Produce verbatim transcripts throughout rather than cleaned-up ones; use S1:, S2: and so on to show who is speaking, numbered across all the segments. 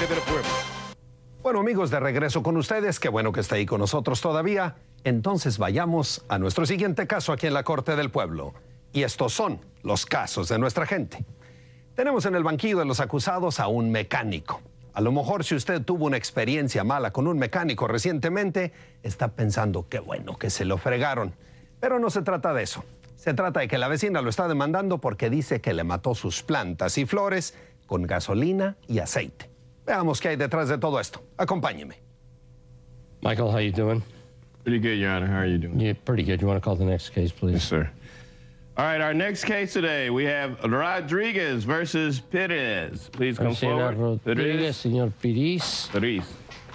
S1: Corte del Pueblo.
S2: Bueno, amigos, de regreso con ustedes. Qué bueno que está ahí con nosotros todavía. Entonces vayamos a nuestro siguiente caso aquí en la Corte del Pueblo. Y estos son los casos de nuestra gente. Tenemos en el banquillo de los acusados a un mecánico. A lo mejor si usted tuvo una experiencia mala con un mecánico recientemente, está pensando qué bueno que se lo fregaron. Pero no se trata de eso. Se trata de que la vecina lo está demandando porque dice que le mató sus plantas y flores con gasolina y aceite. Veamos qué hay detrás de todo esto. Acompáñeme.
S3: Michael, how you doing?
S4: Pretty good, Your Honor. How are you doing?
S3: Yeah, pretty good. You want to call the next case, please?
S4: Yes, sir. All right, our next case today, we have Rodriguez versus Perez. Please come
S3: Señora
S4: forward.
S3: Rodríguez, señor Piris.
S4: Perez.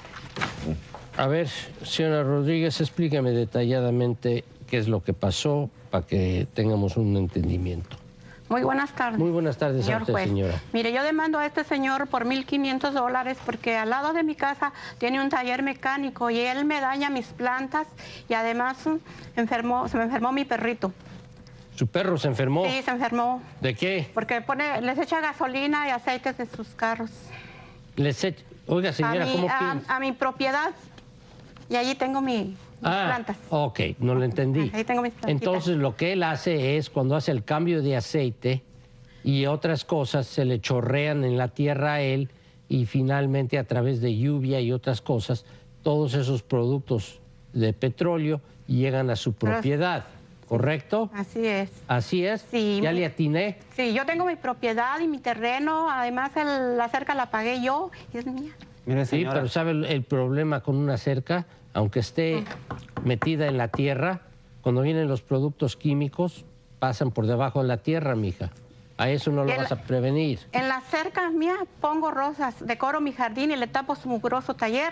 S3: A ver, señora Rodríguez, explícame detalladamente qué es lo que pasó para que tengamos un entendimiento.
S5: Muy buenas tardes.
S3: Muy buenas tardes a usted,
S5: juez.
S3: señora.
S5: Mire, yo demando a este señor por mil quinientos dólares porque al lado de mi casa tiene un taller mecánico y él me daña mis plantas y además enfermó, se me enfermó mi perrito.
S3: ¿Su perro se enfermó?
S5: Sí, se enfermó.
S3: ¿De qué?
S5: Porque pone, les echa gasolina y aceites de sus carros.
S3: Les echa... Oiga, señora,
S5: a mi,
S3: ¿cómo
S5: a,
S3: piensa?
S5: a mi propiedad y allí tengo mi, mis
S3: Ah,
S5: plantas.
S3: ok, no lo entendí.
S5: Ahí tengo mis plantitas.
S3: Entonces, lo que él hace es, cuando hace el cambio de aceite y otras cosas, se le chorrean en la tierra a él y finalmente a través de lluvia y otras cosas, todos esos productos de petróleo llegan a su propiedad, ¿correcto?
S5: Así es.
S3: Así es.
S5: Sí.
S3: ¿Ya le atiné?
S5: Sí, yo tengo mi propiedad y mi terreno, además el- la cerca la pagué yo y es mía.
S6: Mire,
S3: Sí,
S6: señora,
S3: pero ¿sabe el, el problema con una cerca? Aunque esté metida en la tierra, cuando vienen los productos químicos, pasan por debajo de la tierra, mija. A eso no lo
S5: El-
S3: vas a prevenir.
S5: En la cerca mía pongo rosas, decoro mi jardín y le tapo su mugroso taller.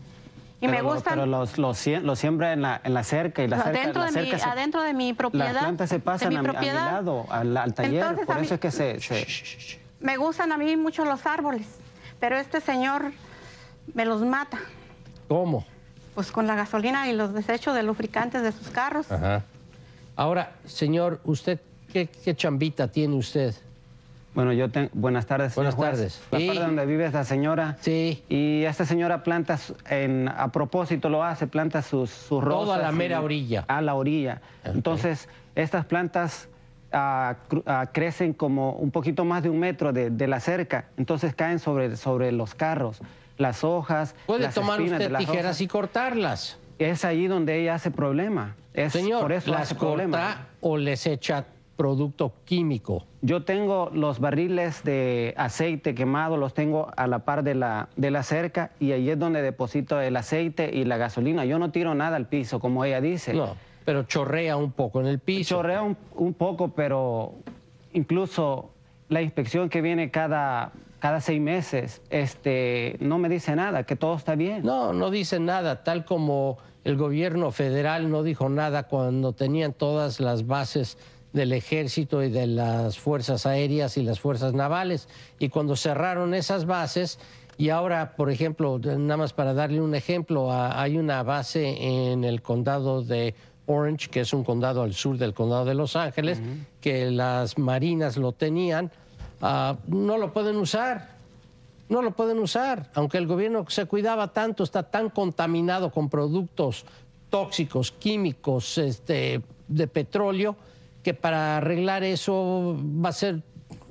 S5: Y
S6: pero
S5: me
S6: lo-
S5: gustan
S6: Pero los, los, sie- los siembra en la, en la cerca y la cerca,
S5: adentro,
S6: la
S5: de mi,
S6: cerca se-
S5: adentro de mi propiedad.
S6: las plantas se
S5: de
S6: pasan
S5: mi
S6: a, mi, a mi
S5: propiedad.
S6: lado, al, al taller,
S5: Entonces,
S6: por
S5: a
S6: eso
S5: mí-
S6: es que se... se-
S5: Me gustan a mí mucho los árboles, pero este señor me los mata,
S3: ¿Cómo?
S5: pues con la gasolina y los desechos de lubricantes de sus carros.
S3: Ajá. Ahora, señor, ¿usted qué, qué chambita tiene usted?
S6: Bueno, yo tengo... Buenas tardes, señor
S3: Buenas
S6: juez.
S3: tardes.
S6: La
S3: Sí.
S6: parte donde vive esta señora.
S3: Sí.
S6: Y esta señora planta, su- en, a propósito lo hace, planta sus, sus rosas.
S3: Todo a la mera
S6: y-
S3: orilla.
S6: A la orilla.
S3: Ok.
S6: Entonces, estas plantas ah, cru- ah, crecen como un poquito más de un metro de, de la cerca. Entonces caen sobre, sobre los carros, las hojas,
S3: Puede
S6: las
S3: tomar
S6: espinas de
S3: usted
S6: las
S3: tijeras
S6: rosas.
S3: y cortarlas.
S6: Es ahí donde ella hace problema. Es
S3: Señor,
S6: por eso
S3: ¿las
S6: hace problema.
S3: corta o les echa producto químico?
S6: Yo tengo los barriles de aceite quemado, los tengo a la par de la, de la cerca y ahí es donde deposito el aceite y la gasolina. Yo no tiro nada al piso, como ella dice.
S3: No, pero chorrea un poco en el piso.
S6: Chorrea un, un poco, pero incluso la inspección que viene cada, cada seis meses este, no me dice nada, que todo está bien.
S3: No, no dicen nada, tal como el gobierno federal no dijo nada cuando tenían todas las bases del ejército y de las fuerzas aéreas y las fuerzas navales. Y cuando cerraron esas bases, y ahora, por ejemplo, nada más para darle un ejemplo, a- hay una base en el condado de Orange, que es un condado al sur del condado de Los Ángeles, que las marinas lo tenían, ah, no lo pueden usar. No lo pueden usar, aunque el gobierno se cuidaba tanto, está tan contaminado con productos tóxicos, químicos, este, de petróleo, que para arreglar eso va a ser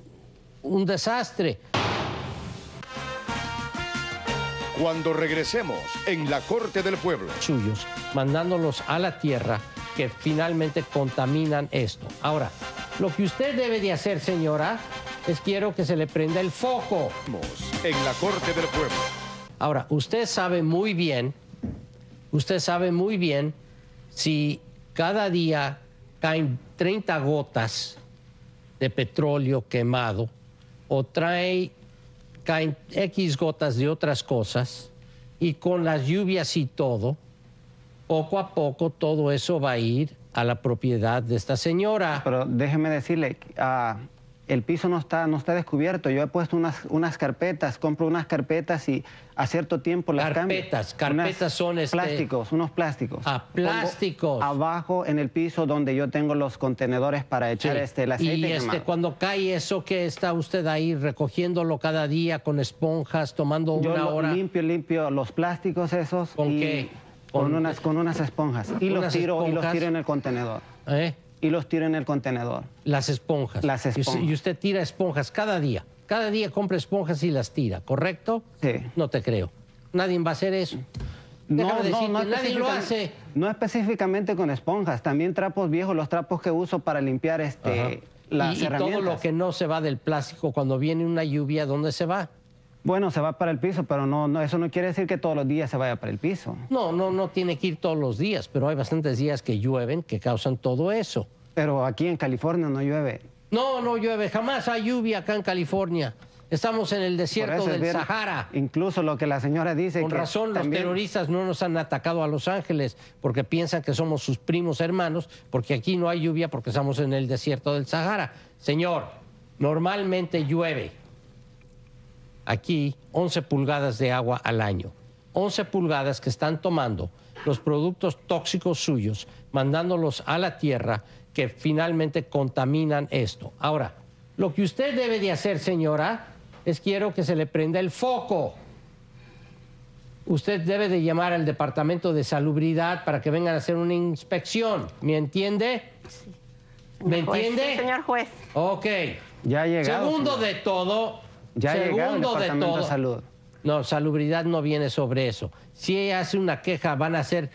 S3: un desastre.
S1: Cuando regresemos en la Corte del Pueblo.
S3: Suyos, mandándolos a la tierra que finalmente contaminan esto. Ahora, lo que usted debe de hacer, señora, es quiero que se le prenda el foco.
S1: En la Corte del Pueblo.
S3: Ahora, usted sabe muy bien, usted sabe muy bien si cada día caen treinta gotas de petróleo quemado o trae, caen X gotas de otras cosas y con las lluvias y todo, poco a poco todo eso va a ir a la propiedad de esta señora.
S6: Pero déjeme decirle, ah, el piso no está, no está descubierto. Yo he puesto unas, unas carpetas, compro unas carpetas y a cierto tiempo las cambio.
S3: Carpetas, carpetas
S6: Unas
S3: son este...
S6: plásticos, unos plásticos.
S3: Ah, plásticos.
S6: Pongo abajo en el piso donde yo tengo los contenedores para echar
S3: Sí.
S6: este, el aceite
S3: Y este,
S6: quemado.
S3: cuando cae eso, ¿qué está usted ahí recogiéndolo cada día con esponjas, tomando
S6: Yo
S3: una
S6: lo
S3: hora?
S6: limpio, limpio los plásticos esos.
S3: ¿Con
S6: y
S3: qué?
S6: Con,
S3: ¿Con-
S6: unas, con unas esponjas. Y los,
S3: unas
S6: tiro, y los
S3: esponjas?
S6: tiro en el contenedor.
S3: ¿Eh?
S6: Y los tiro en el contenedor.
S3: Las esponjas.
S6: Las
S3: Y usted-
S6: esponjas.
S3: Y usted tira esponjas cada día. Cada día compra esponjas y las tira, ¿correcto?
S6: Sí.
S3: No te creo. Nadie va a hacer eso. Déjame decirte, nadie lo
S6: específicamente-
S3: hace.
S6: No específicamente con esponjas, también trapos viejos, los trapos que uso para limpiar este,
S3: Ajá.
S6: las
S3: y, y
S6: herramientas.
S3: todo lo que no se va del plástico cuando viene una lluvia, ¿dónde se va?
S6: Bueno, se va para el piso, pero no, no, eso no quiere decir que todos los días se vaya para el piso.
S3: No, no, no tiene que ir todos los días, pero hay bastantes días que llueven que causan todo eso.
S6: Pero aquí en California no llueve.
S3: No, no llueve, jamás hay lluvia acá en California. Estamos en el
S6: Por
S3: desierto
S6: eso es
S3: del
S6: bien-
S3: Sahara.
S6: Incluso lo que la señora dice.
S3: Con
S6: que
S3: razón, los
S6: también-
S3: terroristas no nos han atacado a Los Ángeles porque piensan que somos sus primos hermanos, porque aquí no hay lluvia porque estamos en el desierto del Sahara. Señor, normalmente llueve aquí once pulgadas de agua al año. once pulgadas que están tomando los productos tóxicos suyos, mandándolos a la tierra, que finalmente contaminan esto. Ahora, lo que usted debe de hacer, señora, es quiero que se le prenda el foco. Usted debe de llamar al Departamento de Salubridad para que vengan a hacer una inspección. ¿Me entiende? ¿Me
S5: Juez,
S3: entiende?
S5: sí, señor juez.
S3: Ok.
S6: Ya ha llegado.
S3: Segundo
S6: señor.
S3: de todo,
S6: Ya ha llegado el
S3: segundo de
S6: Departamento
S3: todo.
S6: de Salud.
S3: No, salubridad no viene sobre eso. Si ella hace una queja, van a hacer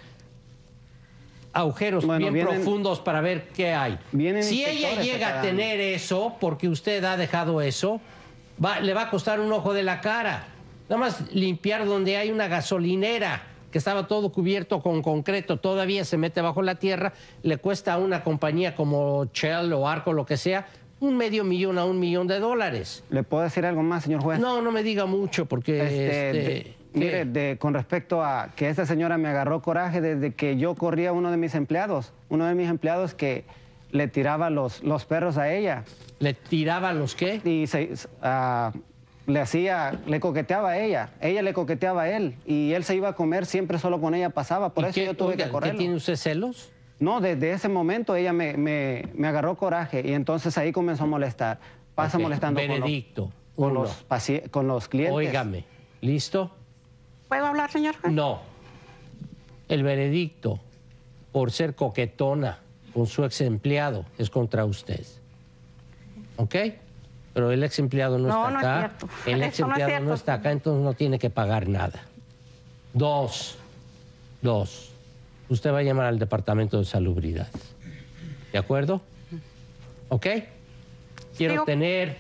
S3: agujeros
S6: Bueno,
S3: bien
S6: vienen-
S3: profundos para ver qué hay.
S6: vienen
S3: Si ella
S6: inspectores
S3: llega a
S6: cada
S3: tener eso, porque usted ha dejado eso, va- le va a costar un ojo de la cara. Nada más limpiar donde hay una gasolinera que estaba todo cubierto con concreto, todavía se mete bajo la tierra, le cuesta a una compañía como Shell o Arco, lo que sea, un medio millón a un millón de dólares.
S6: ¿Le puedo decir algo más, señor juez?
S3: No, no me diga mucho porque...
S6: Este,
S3: este,
S6: de-
S3: ¿qué?
S6: mire, de- con respecto a que esta señora me agarró coraje desde que yo corría a uno de mis empleados, uno de mis empleados que le tiraba los, los perros a ella
S3: ¿Le tiraba los qué?
S6: y se, ah, le hacía, le coqueteaba a ella, ella le coqueteaba a él y él se iba a comer siempre solo con ella pasaba, por
S3: ¿Y
S6: eso
S3: qué,
S6: yo tuve
S3: oiga,
S6: que
S3: ¿qué
S6: correrlo.
S3: tiene usted celos?
S6: No, desde ese momento ella me, me, me agarró coraje y entonces ahí comenzó a molestar. Pasa
S3: Ok,
S6: molestando con los-
S3: Veredicto.
S6: con
S3: uno.
S6: los, paci- con los clientes.
S3: Óigame, ¿listo?
S5: ¿Puedo hablar, señor juez?
S3: No. El veredicto por ser coquetona con su ex empleado es contra usted. ¿Ok? Pero el ex empleado no,
S5: No,
S3: está
S5: no es
S3: acá.
S5: cierto.
S3: El
S5: Eso
S3: ex
S5: no es
S3: empleado
S5: cierto.
S3: no está acá, entonces no tiene que pagar nada. Dos. Dos. Usted va a llamar al Departamento de Salubridad. ¿De acuerdo? ¿Ok? Quiero
S5: Digo-
S3: tener,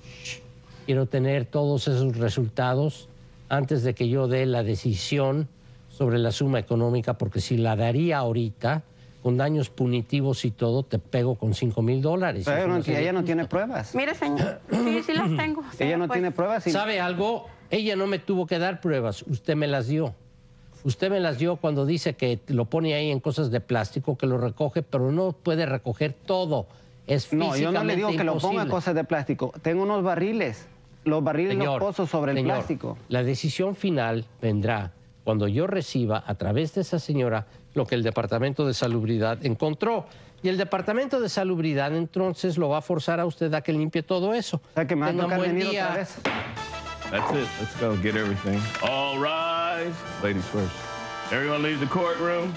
S3: quiero tener todos esos resultados antes de que yo dé la decisión sobre la suma económica, porque si la daría ahorita, con daños punitivos y todo, te pego con cinco mil dólares.
S6: Pero
S3: Eso
S6: ella no,
S3: sería
S6: ella no
S3: justo.
S6: tiene pruebas.
S5: Mire, señor. Sí, sí las tengo.
S6: Ella
S5: señor
S6: no
S5: juez.
S6: tiene pruebas. Y...
S3: ¿Sabe algo? Ella no me tuvo que dar pruebas, usted me las dio. Usted me las dio cuando dice que lo pone ahí en cosas de plástico, que lo recoge, pero no puede recoger todo. Es
S6: No, yo no le digo que lo ponga
S3: imposible.
S6: cosas de plástico. Tengo unos barriles. Los barriles los
S3: Señor,
S6: pozo sobre el
S3: señor,
S6: plástico.
S3: La decisión final vendrá cuando yo reciba a través de esa señora lo que el Departamento de Salubridad encontró. Y el Departamento de Salubridad entonces lo va a forzar a usted a que limpie todo eso.
S6: O sea que me va a
S3: Tengan
S6: tocar
S3: buen
S6: venir
S3: día.
S6: otra vez.
S4: That's it. Let's go get everything. All rise. Ladies first. Everyone leave the courtroom.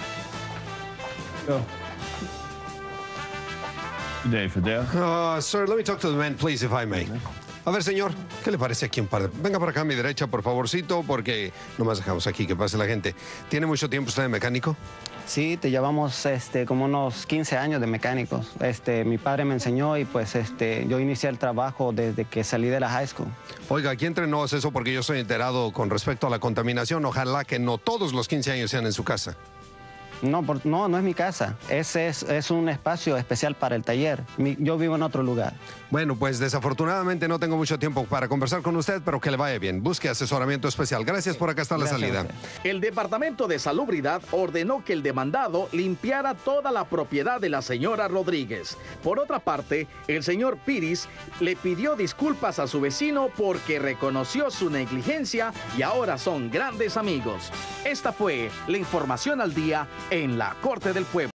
S4: Go. Good day, Fidel.
S2: Uh, sir, let me talk to the man, please, if I may. A ver, señor, ¿qué le parece aquí un par de... Venga para acá a mi derecha, por favorcito, porque no más dejamos aquí que pase la gente. ¿Tiene mucho tiempo usted de mecánico?
S6: Sí, te llevamos este, como unos quince años de mecánicos. Este, mi padre me enseñó y pues este, yo inicié el trabajo desde que salí de la high school.
S2: Oiga, aquí entre nos eso porque yo estoy enterado con respecto a la contaminación. Ojalá que no todos los quince años sean en su casa.
S6: No, por, no, no es mi casa. Ese es, es un espacio especial para el taller. Mi, yo vivo en otro lugar.
S2: Bueno, pues desafortunadamente no tengo mucho tiempo para conversar con usted, pero que le vaya bien. Busque asesoramiento especial. Gracias por acá está la salida.
S7: El Departamento de Salubridad ordenó que el demandado limpiara toda la propiedad de la señora Rodríguez. Por otra parte, el señor Piris le pidió disculpas a su vecino porque reconoció su negligencia y ahora son grandes amigos. Esta fue la información al día en la Corte del Pueblo.